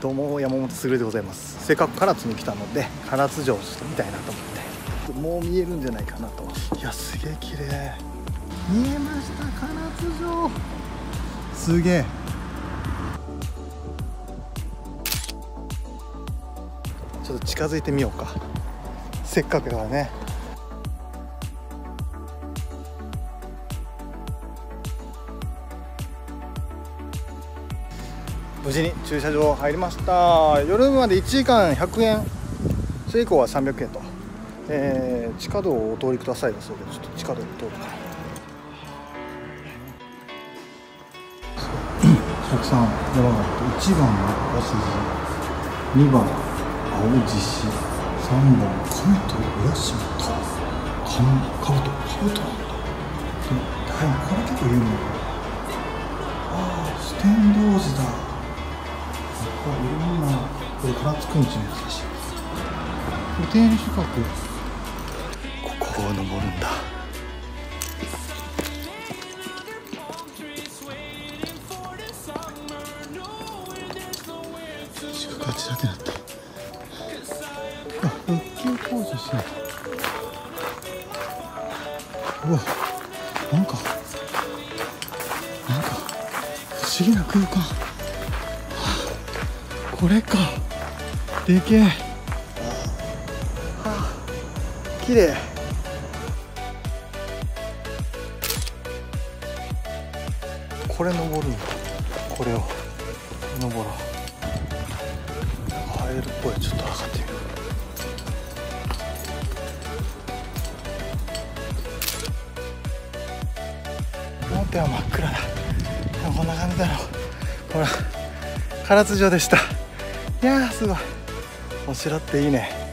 どうも山本卓でございます。せっかく唐津に来たので唐津城をちょっと見たいなと思って、もう見えるんじゃないかなと。いやすげえ綺麗、見えました唐津城、すげえ。ちょっと近づいてみようか、せっかくだからね。無事に駐車場入りました。夜まで1時間100円、それ以降は300円と、地下道をお通りくださいだそうで、ちょっと地下道を通るか。103山形、1番の鷲津、2番青獅子、3番亀と浦島とかぶとなんだ。これ結構有名だ。四天王寺だ。いろんな、これ唐津くんちのやつだし、固定の近く、ここを登るんだ。近くあちらってなった。あ、復旧工事してる。うわ、なんか不思議な空間。これか、でけえ。はあ、綺麗。これ登るんだ。これを登ろう。カエルっぽい。ちょっと上がってみよう。表は真っ暗だ。でもこんな感じだろう。ほら、唐津城でした。いやーすごい、お城っていいね。